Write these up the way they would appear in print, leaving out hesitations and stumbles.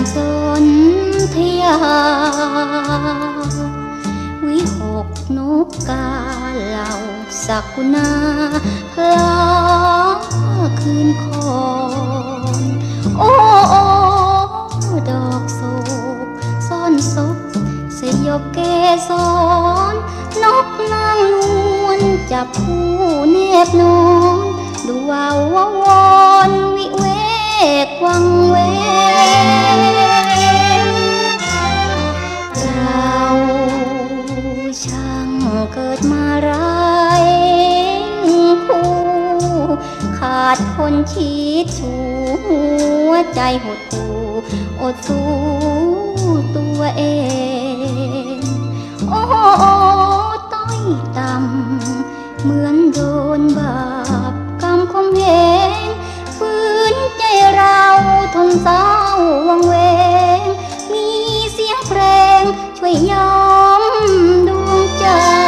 สนธยาวิหกนกกาเหล่าสักกุณาพลาคืนคอนโอ้ดอกโศกซ่อนศพสยบเกสรนกนางนวลจับผู้เนบนอนดูว่าวอนวิเวกวังเวเราช่างเกิดมาร้ายคู่ขาดคนชิดชูหัวใจหดหู่อดสู้ตัวเองโอ้ต้อยต่ำเหมือนโดนบาปกรรมคมเหงฝืนใจเราทนเศร้าวังเวงมีเสียงเพลงช่วยย้อมดวงใจ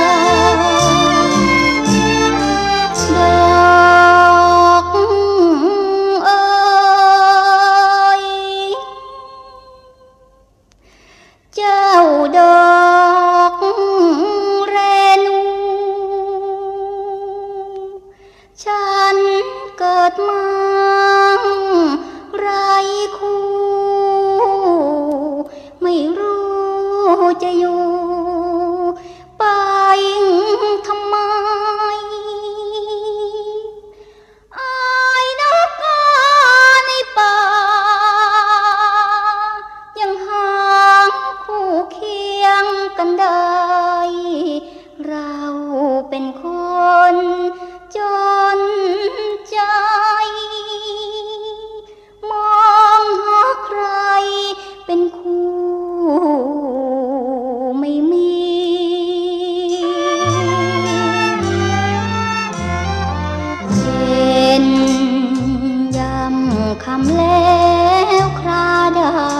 ดอกเอ๋ยเจ้าดอกเรนูฉันเกิดมาไรคู่ไม่รู้จะอยู่ไปทำไมอายนกกาในป่ายังหาคู่เคียงกันได้เราเป็นคนจนใจมองหาใครเป็นคู่ไม่มีเย็นยำคำแล้วคราใด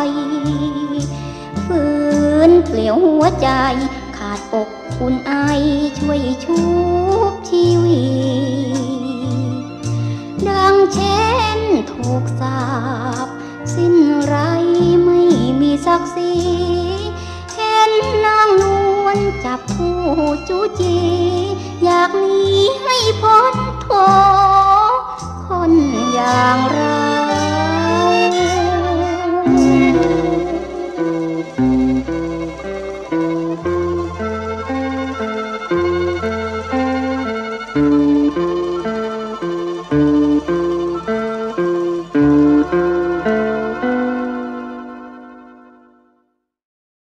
ฝืนเปลี่ยวหัวใจขาดอกอุ่นไอช่วยชุบชีวิตดังเช่นถูกสาปสิ้นไรไม่มีศักดิ์ศรีเห็นนางนวลจับผู้จูจีอยากหนีให้พ้นโทษ